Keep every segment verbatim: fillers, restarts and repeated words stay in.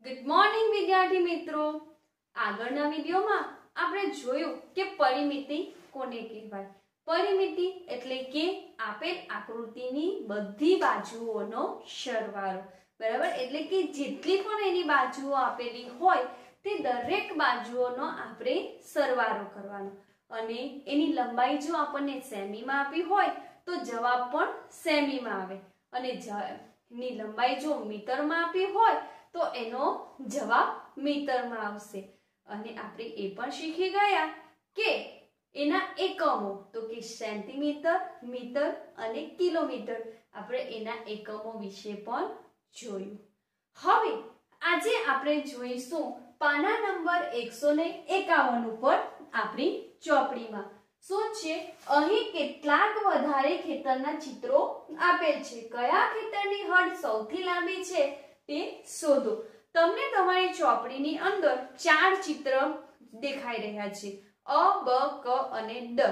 Good morning વિદ્યાર્થી મિત્રો। આગળના વિડિયોમાં આપણે જોયું કે પરિમિતિ કોને કહેવાય। પરિમિતિ એટલે કે આપેલ આકૃતિની બધી બાજુઓનો સરવાળો, બરાબર। એટલે કે જેટલી પણ એની બાજુઓ આપેલી હોય તે દરેક બાજુઓનો આપણે સરવાળો કરવાનો અને એની લંબાઈ જો આપણને સેમીમાં આપી હોય તો જવાબ પણ સેમીમાં આવે અને એની લંબાઈ જો મીટરમાં આપી હોય તો એનો જવાબ મીટરમાં આવશે। અને આપણે એ પણ શીખી ગયા કે એના એકમો તો કે સેન્ટીમીટર, મીટર અને કિલોમીટર, આપણે એના એકમો વિશે પણ જોયું। હવે આજે આપણે જોઈશું પાના નંબર એકસો એકાવન ઉપર આપણી ચોપડીમાં શું છે। અહીં કેટલાક વધારે ખેતરના ચિત્રો આપેલ છે। કયા ખેતરની હદ સૌથી લાંબી છે તે શોધો। તમને તમારી ચોપડીની અંદર ચાર ચિત્ર દેખાઈ રહ્યા છે, અ, બ, ક અને ડ।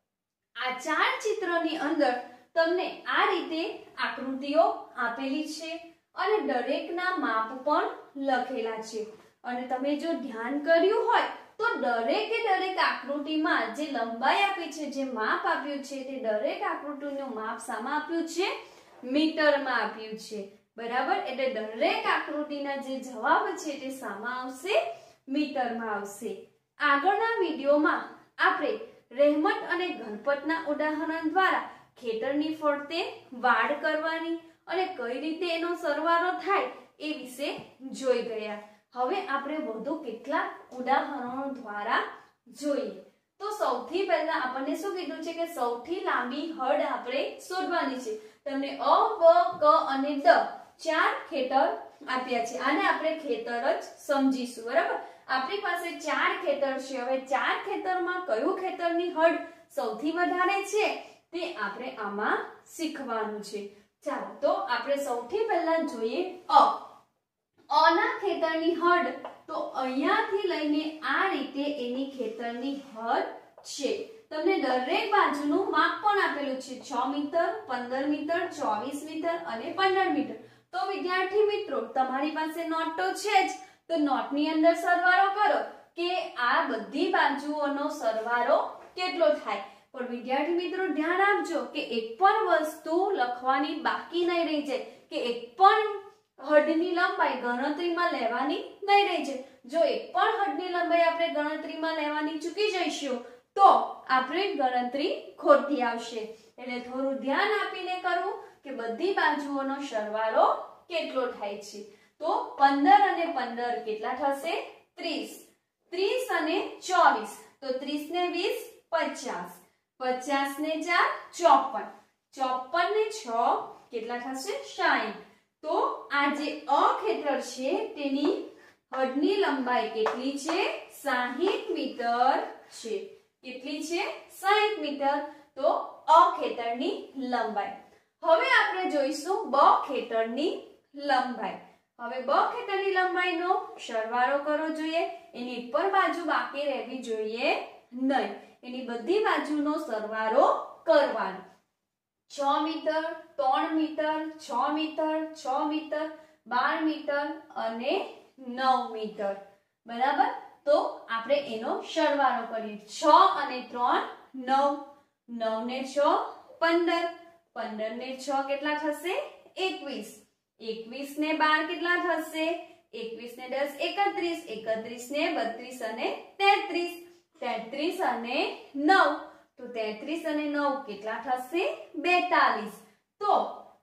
આ ચાર ચિત્રની અંદર તમને આ રીતે આકૃતિઓ આપેલી છે અને દરેકના માપ પણ લખેલા છે। અને તમે જો ધ્યાન કર્યું હોય તો દરેકે દરેક આકૃતિમાં જે લંબાઈ આપી છે, જે માપ આપ્યું છે, તે દરેક આકૃતિનું માપ શામાં આપ્યું છે? મીટરમાં આપ્યું છે, બરાબર। એટલે દરેક આકૃતિના જે જવાબ છે તે શામાં આવશે? મીટરમાં આવશે। આગળના વિડિયોમાં આપણે રહેમત અને ગણપતના ઉદાહરણ દ્વારા ખેતરની ફરતે વાડ કરવાની અને કઈ રીતે એનો સરવાળો થાય એ વિશે જોઈ ગયા। હવે આપણે વધુ કેટલાક ઉદાહરણો દ્વારા જોઈએ। તો સૌથી પહેલા આપણને શું કીધું છે કે સૌથી લાંબી હદ આપણે શોધવાની છે। તમને અ, બ, ક અને ડ ચાર ખેતર આપ્યા છે। આને આપણે ખેતર જ સમજીશું, બરાબર। આપણી પાસે ચાર ખેતર છે। હવે ચાર ખેતરમાં કયું ખેતરની હદ સૌથી વધારે છે તે આપણે આમાં શીખવાનું છે। ચાલો તો આપણે સૌથી પહેલા જોઈએ અ અ ના ખેતરની હદ તો અહીંયાથી લઈને આ રીતે એની ખેતરની હદ છે। તમને દરેક બાજુનું માપ પણ આપેલું છે, છ મીટર, પંદર મીટર, ચોવીસ મીટર અને પંદર મીટર। તો વિદ્યાર્થી મિત્રો તમારી પાસે નોટ તો છે જ, તો નોટની અંદર સરવાળો કરો કે આ બધી બાજુઓનો સરવાળો કેટલો થાય। પણ વિદ્યાર્થી મિત્રો ધ્યાન આપજો કે એક પણ વસ્તુ લખવાની બાકી નહીં રહી જાય, કે એક પણ હદની લંબાઈ ગણતરીમાં લેવાની નહીં રહી જાય। જો એક પણ હદની લંબાઈ આપણે ગણતરીમાં લેવાની ચૂકી જઈશું તો આપણે ગણતરી ખોટી આવશે। એટલે થોડું ધ્યાન આપીને કરવું કે બધી બાજુઓનો સરવાળો કેટલો થાય છે। તો પંદર અને પંદર કેટલા થશે? ત્રીસ। ત્રીસ અને ચોવીસ તો ત્રીસ ને વીસ પચાસ, પચાસ ને ચાર ચોપન, ચોપન ને છ કેટલા થશે? સાઠ। તો આ જે અ ખેતર છે તેની હદની લંબાઈ કેટલી છે? સાઠ મીટર છે। કેટલી છે? સાઠ મીટર। તો અ ખેતરની લંબાઈ। હવે આપણે જોઈશું બ ખેતરની લંબાઈ। હવે બ ખેતરની લંબાઈનો સરવાળો કરવો જોઈએ, એની એક પણ બાજુ બાકી રહેવી જોઈએ નહીં, એની બધી બાજુનો સરવાળો કરવાનો। છ મીટર, ત્રણ મીટર, છ મીટર, છ મીટર, બાર મીટર અને નવ મીટર, બરાબર। તો આપણે એનો સરવાળો કરીએ। છ અને ત્રણ નવ, નવ ને છ પંદર, પંદર ને છ કેટલા થશે? એકવીસ, એકવીસ ને બાર કેટલા થશે? એકવીસ ને દસ એકત્રીસ, એકત્રીસ ને બત્રીસ અને તેત્રીસ, તેત્રીસ અને નવ તો તેત્રીસ અને નવ કેટલા થશે? બેતાલીસ। તો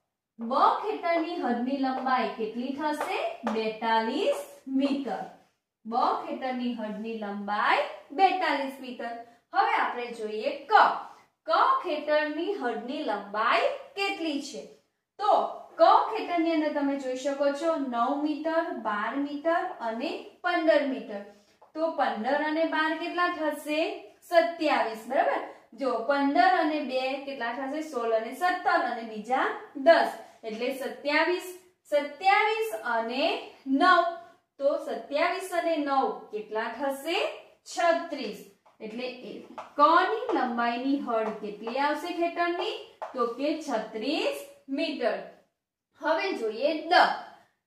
બ ખેતરની હદની લંબાઈ કેટલી થશે? બેતાલીસ મીટર। બ ખેતરની હદની લંબાઈ બેતાલીસ મીટર। હવે આપણે જોઈએ ક ક ખેતરની હદની લંબાઈ કેટલી છે? તો ક ખેતરની અંદર તમે જોઈ શકો છો નવ મીટર, બાર મીટર અને પંદર મીટર। તો પંદર અને બાર કેટલા થશે? સત્યાવીસ, બરાબર। જો પંદર અને બે કેટલા થશે? સોળ અને સત્તર અને બીજા દસ એટલે સત્યાવીસ, સત્યાવીસ અને નવ તો સત્યાવીસ અને નવ કેટલા થશે? છત્રીસ। એટલે ક ની લંબાઈની હદ કેટલી આવશે ખેતરની? તો કે છત્રીસ મીટર। હવે જોઈએ ડ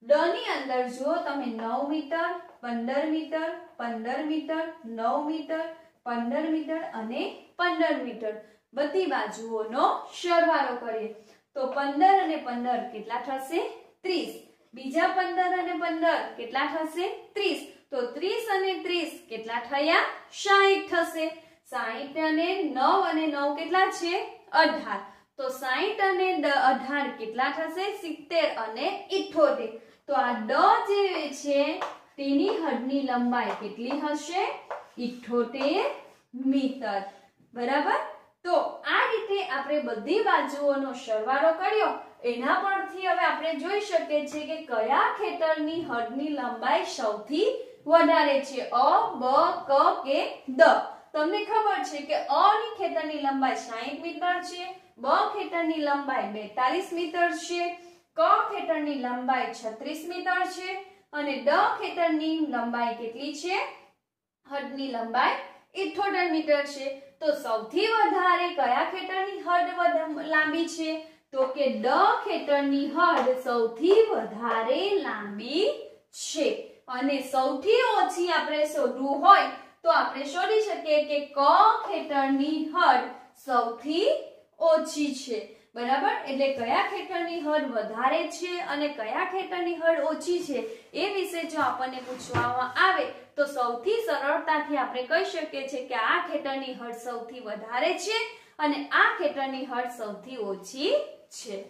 ડ ની અંદર જો તમે નવ મીટર, પંદર મીટર, પંદર મીટર, નવ મીટર, પંદર મીટર અને પંદર મીટર બધી બાજુઓનો સરવાળો કરીએ તો પંદર અને પંદર કેટલા થશે? ત્રીસ. બીજા પંદર અને પંદર કેટલા થશે? ત્રીસ. તો ત્રીસ અને ત્રીસ કેટલા થયા? સાહીઠ થશે. સાહીઠ અને નવ અને નવ કેટલા છે? અઢાર. તો સાહીઠ અને અઢાર કેટલા થશે? સિત્તેર અને ઇઠ્ઠોતેર. તો આ ડ જે છે તેની હદની લંબાઈ કેટલી હશે? ઇઠ્ઠોતેર મીટર. બરાબર. તો આ રીતે આપણે બધી બાજુઓનો સરવાળો કર્યો. એના પરથી હવે આપણે જોઈ શકીએ છીએ કે કયા ખેતરની હદની લંબાઈ સૌથી વધારે છે, અ, બ, ક કે દ. તમને ખબર છે કે અ ની ખેતરની લંબાઈ સાહીઠ મીટર છે, બ ખેતરની લંબાઈ બેતાલીસ મીટર છે, ક ખેતરની લંબાઈ છત્રીસ મીટર છે અને ડ ખેતરની લંબાઈ કેટલી છે? હદની લંબાઈ ઇઠ્ઠોતેર મીટર છે. તો સૌથી વધારે કયા ખેતરની હદ લાંબી છે? તો કે ડ ખેતરની હદ સૌથી વધારે લાંબી છે. અને સૌથી ઓછી આપણે શોધવું હોય તો આપણે શોધી શકીએ કે ક ખેતરની હદ સૌથી ઓછી છે. બરાબર. એટલે કયા ખેતરની હદ વધારે છે અને કયા ખેતરની હદ ઓછી છે એ વિશે જો આપણને પૂછવામાં આવે તો સૌથી સરળતાથી આપણે કહી શકીએ છીએ કે આ ખેતરની હદ સૌથી વધારે છે અને આ ખેતરની હદ સૌથી ઓછી છે.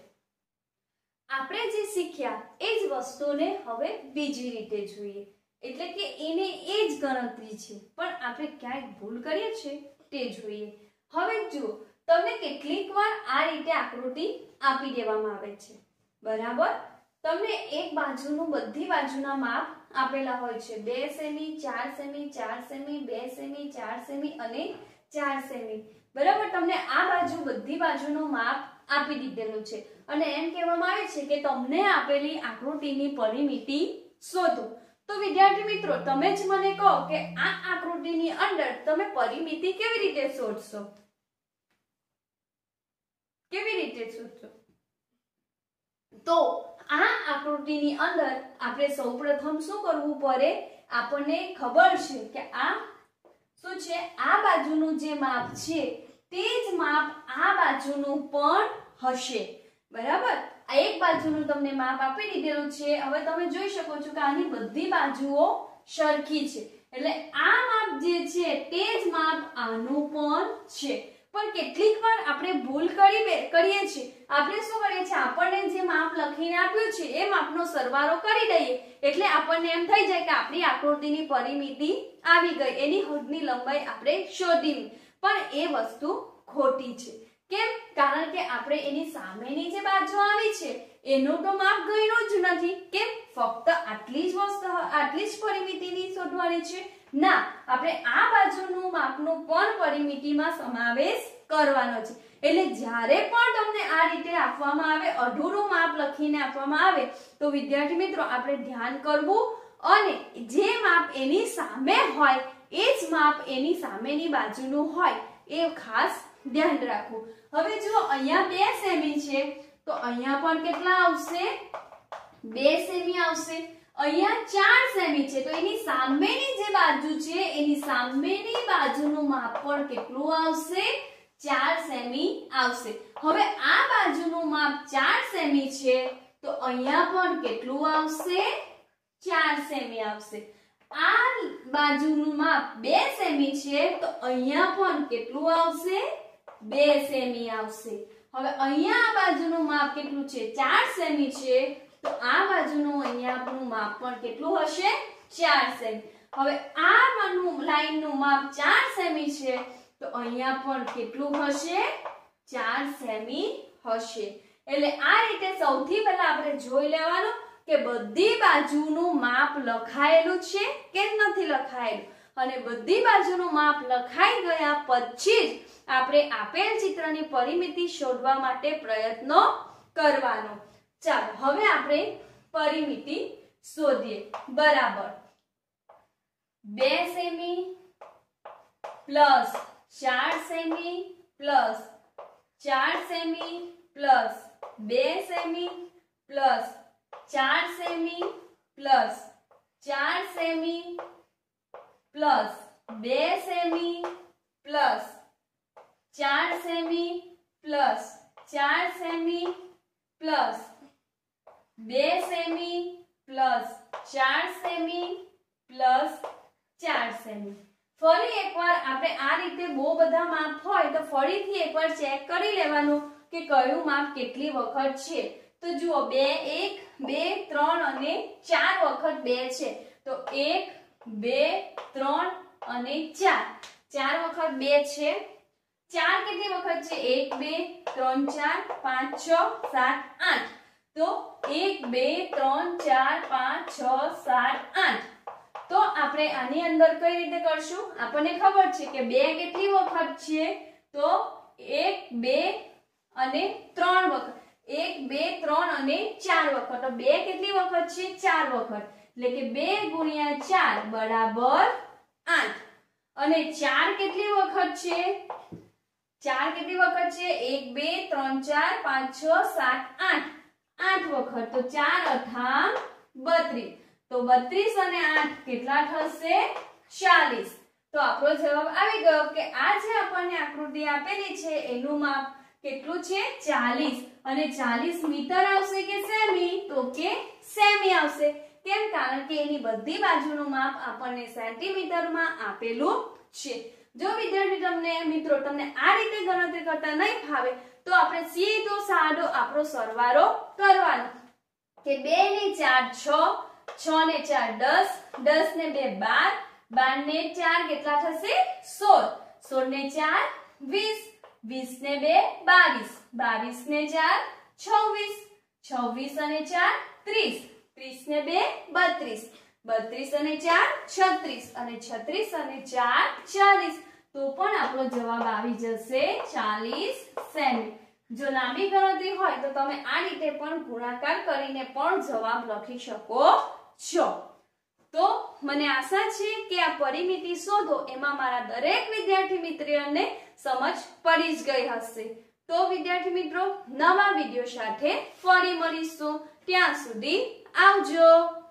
આપણે જે શીખ્યા એ જ વસ્તુને હવે બીજી રીતે જોઈએ, એટલે કે એને એ જ ગણતરી છે પણ આપણે ક્યાંક ભૂલ કરીએ છીએ તે જોઈએ. હવે જુઓ, તમને કેટલીક વાર આ રીતે આકૃતિ આપી દેવામાં આવે છે. બરાબર. તમને એક બાજુનું બધી બાજુના માપ આપેલા હોય છે, બે સેમી, ચાર સેમી, ચાર સેમી, બે સેમી, ચાર સેમી અને ચાર સેમી. બરાબર. તમને આ બાજુ બધી બાજુનું માપ આપી દીધેલું છે અને એમ કહેવામાં આવે છે કે તમને આપેલી આકૃતિની પરિમિતિ શોધો. તો વિદ્યાર્થી મિત્રો, તમે જ મને કહો કે આ આકૃતિની અંદર તમે પરિમિતિ કેવી રીતે શોધશો? કેવી રીતે શોધશો? તો આ આકૃતિની અંદર આપણે સૌપ્રથમ શું કરવું પડે? આપણને ખબર છે કે આ શું છે? આ બાજુનું જે માપ છે તે જ માપ આ બાજુનું પણ હશે. બરાબર. આ એક બાજુનું તમને માપ આપી દીધેલું છે. હવે તમે જોઈ શકો છો કે આની બધી બાજુઓ સરખી છે એટલે આ માપ જે છે તે જ માપ આનું પણ છે. પણ કેટલીક વાર આપણે ભૂલ કરી કરીએ છીએ. આપણે શું કરીએ છીએ? આપણને જે માપ લખીને આપ્યું છે એ માપનો સરવાળો કરી દઈએ એટલે આપણને એમ થઈ જાય કે આપણી આકૃતિની પરિમિતિ આવી ગઈ, એની હદની લંબાઈ આપણે શોધી. પણ એ વસ્તુ ખોટી છે. કેમ? કારણ કે આપણે એની સામેની જે બાજુ આવી છે એનું તો માપ ગણ્યું જ નથી. કેમ? ફક્ત આટલી જ વસ્તુ આટલી જ પરિમિતિની શોધવાની છે? ના, આપણે આ બાજુનું માપનું પણ પરિમિતિમાં સમાવેશ કરવાનો છે. એટલે જ્યારે પણ તમને આ રીતે આપવામાં આવે, અધૂરું માપ લખીને આપવામાં આવે તો વિદ્યાર્થી મિત્રો આપણે ધ્યાન કરવું અને જે માપ એની સામે હોય એ જ માપ એની સામેની બાજુનું હોય એ ખાસ ધ્યાન રાખવું. હવે જો અહીંયા બે સેમી છે તો અહીંયા પણ કેટલા આવશે? બે સેમી આવશે. અહીંયા ચાર સેમી છે તો એની સામેની જે બાજુ છે એની સામેની બાજુનું માપ પણ કેટલું આવશે? ચાર સેમી આવશે. હવે આ બાજુનું માપ ચાર સેમી છે તો અહીંયા પણ કેટલું આવશે? ચાર સેમી આવશે. આ બાજુનું માપ બે સેમી છે તો અહીંયા પણ કેટલું આવશે? બે સેમી આવશે. હવે અહીંયા આ બાજુનું માપ કેટલું છે? ચાર સેમી છે તો આ બાજુનું અહીંયાનું માપ પણ કેટલું હશે? ચાર સેમી. હવે આ બાજુનું લાઈનનું માપ ચાર સેમી છે તો અહીંયા પણ કેટલું હશે? ચાર સેમી હશે. એટલે આ રીતે સૌથી પહેલા આપણે જોઈ લેવાનું કે બધી બાજુનું માપ લખાયેલું છે કે નથી લખાયેલું. અને બધી બાજુનું માપ લખાઈ ગયા પછી જ આપણે આપેલ ચિત્રની પરિમિતિ શોધવા માટે પ્રયત્નો કરવાનો. ચાલો હવે આપણે પરિમિતિ શોધીએ. બરાબર. બે સેમી પ્લસ ચાર સેમી પ્લસ ચાર સેમી પ્લસ બે સેમી પ્લસ चार सेमी प्लस चार सेमी प्लस बे सेमी प्लस चार सेमी प्लस चार सेमी प्लस बे सेमी प्लस चार सेमी प्लस चार सेमी। फरी एकवार आपणे आ रीते बहु बधा माप होय तो फरीथी एकवार चेक करी लेवानुं के कयुं माप केटली वखत छे। तो जुओ बे एक बे त्रण अने चार वखत बे छे तो एक बे त्रण अने चार चार वखत बे छे। चार केटली वखत छे एक बे त्रण चार पांच छ सात आठ तो एक बे त्रण चार पांच छ सात आठ। तो आपणे आनी अंदर कई रीते करशुं आपणे खबर छे के बे केटली वखत छे तो एक बे अने त्रण वखत एक बे त्रण अने चार वखत तो बे केटली वखत छे चार वखत એટલે કે બે ગુણ્યા ચાર બરાબર આઠ અને ચાર કેટલી વખત છે ચાર કેટલી વખત છે એક બે ત્રણ ચાર પાંચ છ સાત આઠ આઠ વખત તો ચાર અઠામ બત્રીસ તો બત્રીસ અને આઠ કેટલા થશે ચાલીસ। તો આપણો જવાબ આવી ગયો કે આ જે આપણને આકૃતિ આપેલી છે એનું માપ કેટલું છે ચાલીસ અને ચાલીસ મીટર આવશે કે સેમી તો કે સેમી આવશે। કેમ કારણ કે એની બધી બાજુનું માપ આપણને સેન્ટીમીટરમાં આપેલું છે। જો વિદ્યાર્થી તમને મિત્રો તમને આ રીતે ગણતરી કરતા નહીં ફાવે તો આપણે સીધો સાદો આપણો સરવાળો કરવાનો કે બે ને ચાર છ છ ને ચાર દસ દસ ને બે બાર બાર ને ચાર કેટલા થશે સોળ સોળ ને ચાર વીસ વીસ ને બે બાવીસ બાવીસ ને ચાર છવ્વીસ છવ્વીસ અને ચાર ત્રીસ ત્રીસ ने बे बत्रीस बत्रीस અને ચાર છત્રીસ અને છત્રીસ અને ચાર ચાલીસ તો પણ આપણો જવાબ આવી જશે ચાલીસ સેમી। જો લાંબી ગણતરી હોય તો તમે આ રીતે પણ ગુણાકાર કરીને પણ જવાબ લખી શકો છો। તો મને આશા છે કે આ પરિમિતિ શોધો એમાં મારા દરેક વિદ્યાર્થી મિત્રોને સમજ પડી જ ગઈ હશે। તો વિદ્યાર્થી મિત્રો નવા વિડિયો સાથે ફરી મળીશું ત્યાં સુધી આવજો।